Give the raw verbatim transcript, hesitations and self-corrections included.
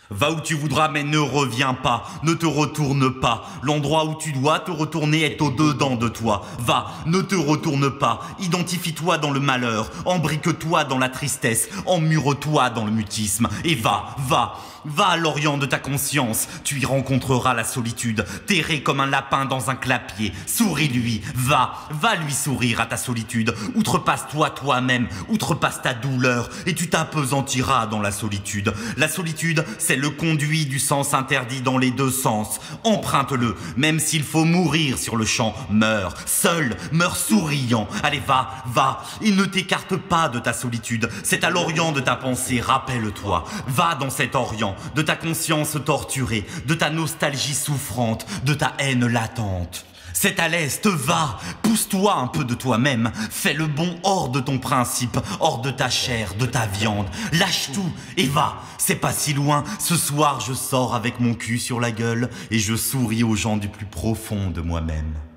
Va où tu voudras, mais ne reviens pas, ne te retourne pas. L'endroit où tu dois te retourner est au-dedans de toi. Va, ne te retourne pas, identifie-toi dans le malheur, embrique-toi dans la tristesse, emmure-toi dans le mutisme. Et va, va, va à l'orient de ta conscience, tu y rencontreras la solitude, terré comme un lapin dans un clapier. Souris-lui, va, va lui sourire à ta solitude. Outrepasse-toi toi-même, outrepasse ta douleur, et tu t'apesantiras dans la solitude. La solitude, c'est le conduit du sens interdit dans les deux sens. Emprunte-le, même s'il faut mourir sur le champ. Meurs, seul, meurs souriant. Allez, va, va, et ne t'écarte pas de ta solitude. C'est à l'orient de ta pensée, rappelle-toi. Va dans cet orient, de ta conscience torturée, de ta nostalgie souffrante, de ta haine latente. C'est à l'est, va, pousse-toi un peu de toi-même, fais le bon hors de ton principe, hors de ta chair, de ta viande, lâche tout et va, c'est pas si loin, ce soir je sors avec mon cul sur la gueule et je souris aux gens du plus profond de moi-même.